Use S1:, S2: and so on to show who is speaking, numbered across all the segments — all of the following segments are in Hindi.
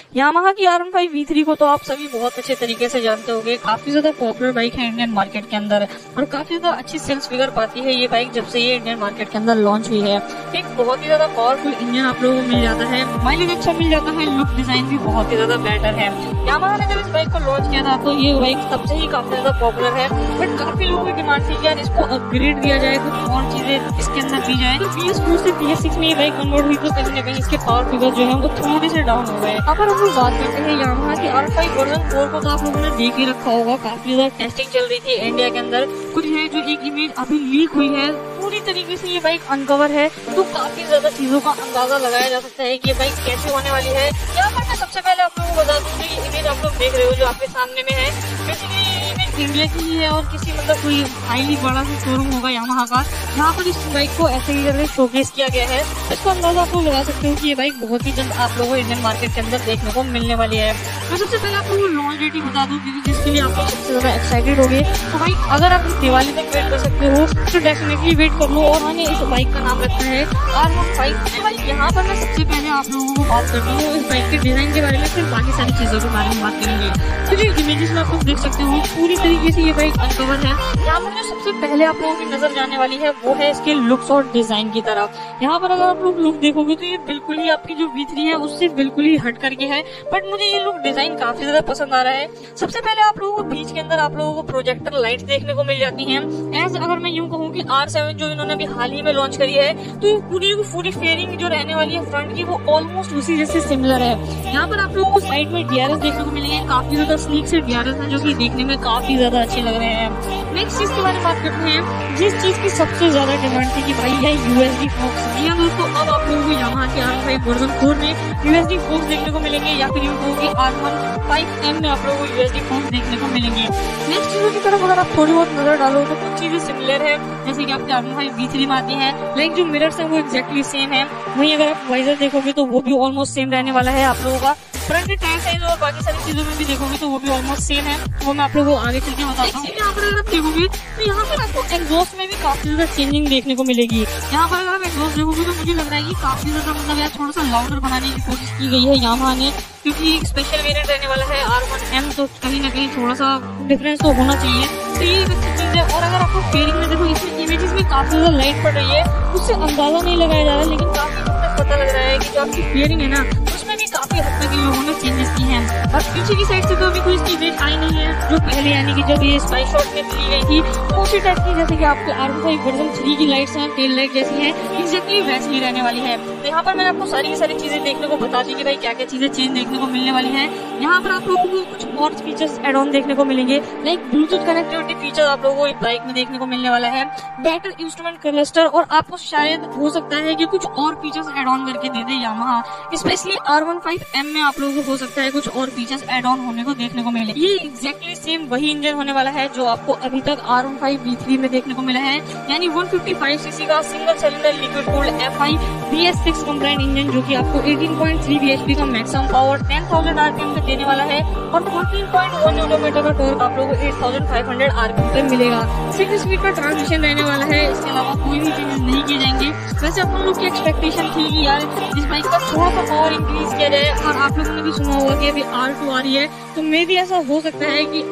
S1: यामाहा की R15 V3 को तो आप सभी बहुत अच्छे तरीके से जानते होंगे, काफी ज्यादा पॉपुलर बाइक है इंडियन मार्केट के अंदर और काफी ज्यादा अच्छी सेल्स फिगर पाती है ये बाइक जब से ये इंडियन मार्केट के अंदर लॉन्च हुई है। एक बहुत ही ज्यादा पावरफुल इंजन आप लोगों को मिल जाता है, माइलेज अच्छा मिल जाता है, लुक डिजाइन भी बहुत ही ज्यादा बेटर है। यामाहा ने जब इस बाइक को लॉन्च किया था तो ये बाइक तब से ही काफी ज्यादा पॉपुलर है, बट काफी लोगों की डिमांड थी कि यार इसको अपग्रेड दिया जाए, कुछ और चीजें इसके अंदर दी जाए। तो BS4 से BS6 में ये बाइक कन्वर्ट हुई तो कहीं ना कहीं इसके पावर फिगर जो है वो थोड़े से डाउन हो गए। अगर हम लोग बात करते हैं यामाहा की R5 वर्जन 4 को, तो आप लोगों ने देख ही रखा होगा, काफी ज्यादा टेस्टिंग चल रही थी इंडिया के अंदर। कुछ है जो एक इमेज अभी लीक हुई है, पूरी तरीके से ये बाइक अनकवर है, तो काफी ज्यादा चीजों का अंदाजा लगाया जा सकता है कि ये बाइक कैसे होने वाली है। यहाँ पर मैं सबसे पहले आप लोगों को बता दूं कि इमेज आप लोग देख रहे हो जो आपके सामने में है, बेसिकली ये इमेज इंडिया की ही है और किसी मतलब कोई हाईली बड़ा सा शोरूम होगा यामाहा का, जहाँ पर इस बाइक को ऐसे ही जगह शोकेस किया गया है। इसका अंदाजा आप लोग लगा सकते हो कि ये बाइक बहुत ही जल्द आप लोगों को इंडियन मार्केट के अंदर देखने को मिलने वाली है। मैं सबसे पहले आप लोगों को लॉन्च डेट ही बता दूं क्योंकि जिसके लिए आप लोग सबसे ज्यादा एक्साइटेड हो गए। तो भाई अगर आप दिवाली तक वेट कर सकते हो तो डेफिनेटली वेट कर लो। और मैंने इस बाइक का नाम रखा है R15। भाई यहाँ पर मैं सबसे पहले आप लोगों को बात करती हूँ इस बाइक के डिजाइन के बारे में, फिर बाकी सारी चीजों के बारे में बात करेंगे। तो जो इमेजेस में आप लोग देख सकते हो पूरी तरीके से ये बाइक अनकवर है। यहाँ पर जो सबसे पहले आप लोगों की नजर जाने वाली है वो है इसके लुक्स और डिजाइन की तरफ। यहाँ पर अगर आप लोग लुक देखोगे तो ये बिल्कुल ही आपकी जो V3 है उससे बिल्कुल ही हट करके है, बट मुझे ये लुक डिजाइन काफी ज्यादा पसंद आ रहा है। सबसे पहले आप लोगों को बीच के अंदर आप लोगों को प्रोजेक्टर लाइट्स देखने को मिल जाती हैं। एज अगर मैं यूं कहूँ कि R7 जो इन्होंने अभी हाल ही में लॉन्च करी है, तो पूरी फेयरिंग जो रहने वाली है फ्रंट की वो ऑलमोस्ट उसी जैसे सिमिलर है। यहाँ पर आप लोगों को साइड में DRS देखने को मिलेंगे, काफी ज्यादा स्लीक से DRS है जो कि देखने में काफी ज्यादा अच्छे लग रहे हैं। नेक्स्ट चीज के बारे में बात करते हैं, जिस चीज की सबसे ज्यादा डिमांड थी कि भाई है USB फोक्स। जी हाँ दोस्तों, अब आप लोगों को यामाहा के R5 वर्जन 4 में USB फोक्स देखने को मिलेंगे, या फिर यूं कहो कि R15M में आप लोगों को USB फोक्स देखने को मिलेंगे। नेक्स्ट चीजों की तरफ अगर आप थोड़ी बहुत नजर डालो तो कुछ चीजें सिमिलर है जैसे कि आपके R15 V3 में आती है, लाइक जो मिरर्स है वो एक्जैक्टली सेम है। वहीं अगर आप वाइजर देखोगे तो वो भी ऑलमोस्ट सेम रहने वाला है आप लोगों का। फ्रंट टायर साइज और बाकी सारी चीजों में भी देखोगे तो वो भी ऑलमोस्ट सेम है, वो मैं आप लोगों को आगे चल के बताता हूँ। यहाँ पर अगर आप देखोगे तो यहाँ पर आपको एग्जॉस्ट में भी काफी ज्यादा चेंजिंग देखने को मिलेगी। यहाँ पर अगर आप एग्जॉस्ट देखोगे तो मुझे लग रहा है कि काफी ज्यादा मतलब यार थोड़ा सा लाउडर बनाने की कोशिश की गई है यामाहा ने, क्योंकि एक स्पेशल वेरिएंट रहने वाला है R1M, तो कहीं ना कहीं थोड़ा सा डिफरेंस तो होना चाहिए। तो ये एक अच्छी चीज है। और अगर आपको फेयरिंग में देखो, इसमें इमेजेस में काफी ज्यादा लाइट पड़ रही है, उससे अंदाजा नहीं लगाया जा रहा है, लेकिन काफी हद तक पता लग रहा है कि जो आपकी फेयरिंग है ना उसमें भी काफी हद तक इन लोगों ने चेंजेस की हैं। और पीछे की साइड से तो अभी कोई इसकी इमेज आई नहीं है, जो पहले यानी कि जब ये स्पाई शॉट में ली गई थी तो उसी टाइप की जैसे कि आपके R15 वर्जन 3 की लाइट्स हैं, टेल लाइट जैसी हैं, एग्जैक्टली वैसी ही रहने वाली है। तो यहाँ पर मैंने आपको सारी की सारी चीजें देखने को बता दी कि भाई क्या क्या चीजें चेंज देखने को मिलने वाली है। यहाँ पर आप लोगों को कुछ और फीचर्स एड ऑन देखने को मिलेंगे, लाइक ब्लूटूथ कनेक्टिविटी फीचर आप लोगों को इस बाइक में देखने को मिलने वाला है, बेटर इंस्ट्रूमेंट क्लस्टर, और आपको शायद हो सकता है कि कुछ और फीचर्स एड ऑन करके दे दे यामाहा। स्पेशली R15M में आप लोगों को हो सकता है कुछ और फीचर्स एड ऑन होने को देखने को मिले। ये एग्जैक्टली सेम वही इंजन होने वाला है जो आपको अभी तक R15 V3 में देखने को मिला है, यानी 155cc का single cylinder liquid cooled FI BS6 compliant engine, जो कि आपको 18.3 bhp का मैक्सिमम पावर 10,000 RPM पे देने वाला है, और 14.1 न्यूटन का टॉर्क आप लोगों को 8,500 RPM पे मिलेगा। 6 स्पीड का ट्रांसमिशन रहने वाला है, इसके अलावा कोई भी चेंजेस नहीं किए जाएंगे। वैसे आप लोग की एक्सपेक्टेशन थी कि यार इस बाइक का थोड़ा सा पावर इंक्रीज किया जाए, और आप लोगों ने भी सुना होगा कि अभी R2 आ रही है, तो मे भी ऐसा हो सकता है कि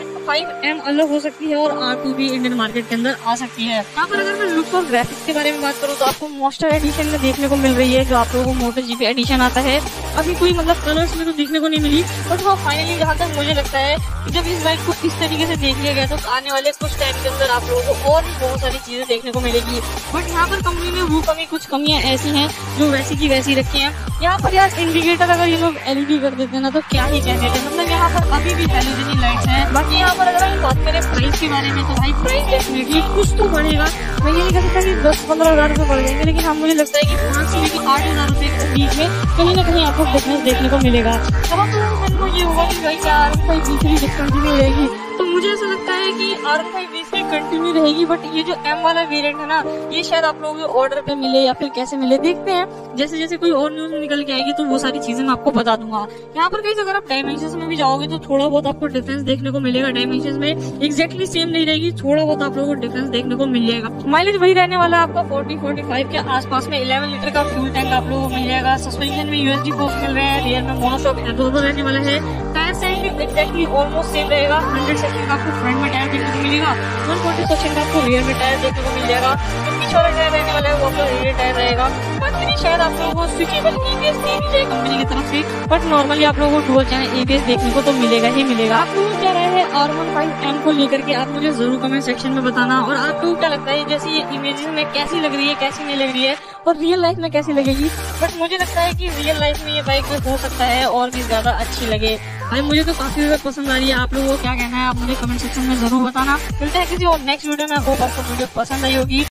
S1: R15M अलग हो सकती है और R2 भी इंडियन मार्केट के अंदर आ सकती है। यहाँ पर अगर मैं लुक और ग्राफिक्स के बारे में बात करूँ तो आपको मॉन्स्टर एडिशन में देखने को मिल रही है, जो आप लोगों को MotoGP एडिशन आता है। अभी कोई मतलब कलर्स में तो देखने को नहीं मिली, बट हाँ फाइनली जहाँ तक मुझे लगता है कि जब इस बाइक को इस तरीके से देख लिया गया तो आने वाले कुछ टाइम के अंदर आप लोगों को और भी बहुत सारी चीजें देखने को मिलेगी। बट यहाँ पर कंपनी ने वो कुछ कमियां ऐसी हैं जो वैसी की वैसी रखी हैं। यहाँ पर यार इंडिकेटर अगर ये लोग LED कर देते हैं ना तो क्या ही कहते हैं, मतलब यहाँ पर अभी भी हैलोजन लाइट्स हैं। बाकी यहाँ पर अगर हम बात करें प्राइस के बारे में तो भाई प्राइस डेफिनेटली कुछ तो बढ़ेगा। मैं ये नहीं कह सकता कि 10-15 हजार रुपए बढ़ जाएंगे, लेकिन हाँ मुझे लगता है कि 5 से लेकर 8 हजार रुपए के बीच में कहीं ना कहीं आपको डिफरेंस देखने को मिलेगा। अब तो ये होगा कि भाई क्या R15 V3 डिस्कंटिन्यू रहेगी, तो मुझे ऐसा लगता है कि R5 इसकी कंटिन्यू रहेगी, बट ये जो M वाला वेरिएंट है ना, ये शायद आप लोगों को ऑर्डर पे मिले या फिर कैसे मिले, देखते हैं। जैसे जैसे कोई और न्यूज निकल के आएगी तो वो सारी चीजें मैं आपको बता दूंगा। यहाँ पर कहीं अगर आप डायमेंशंस में भी जाओगे तो थोड़ा बहुत आपको डिफरेंस देखने को मिलेगा। डायमेंशंस में एग्जैक्टली सेम नहीं रहेगी, थोड़ा बहुत आप लोगों को डिफरेंस देखने को मिल जाएगा। माइलेज वही रहने वाला है आपका 40-45 के आसपास में। 11 लीटर का फ्यूल टैंक आप लोगों को मिल जाएगा। सस्पेंशन में USD फोर्स मिल रहे हैं, रियर में मोनोशॉक एब्जॉर्बर रहने वाला है। टायर साइज भी एक्जैक्टली ऑलमोस्ट सेम रहेगा। 100 सेक्शन का आपको फ्रंट में टायर देखने को मिलेगा, 140 सेक्शन का आपको रियर में टायर देखने को मिल जाएगा। जो पीछे वाला टायर रहने वाला है वो आपका रियर टायर रहेगा। शायद आप लोगों को स्विचेबल EBS दे दी जाए कंपनी की तरफ से, बट नॉर्मली आप लोगों को डुअल चैनल EBS देखने को तो मिलेगा ही मिलेगा। आप लोगों को क्या राय है R15M को लेकर के, आप मुझे जरूर कमेंट सेक्शन में बताना। और आपको क्या लगता है जैसे ये इमेजेस में कैसी लग रही है, कैसी नहीं लग रही है, और रियल लाइफ में कैसी लगेगी। बट मुझे लगता है कि रियल लाइफ में ये बाइक हो सकता है और भी ज्यादा अच्छी लगे। भाई मुझे तो काफी ज्यादा पसंद आ रही है। आप लोगों को क्या कहना है आप मुझे कमेंट सेक्शन में जरूर बताना। मिलते हैं किसी और नेक्स्ट वीडियो में। होप आपको वीडियो पसंद आई होगी।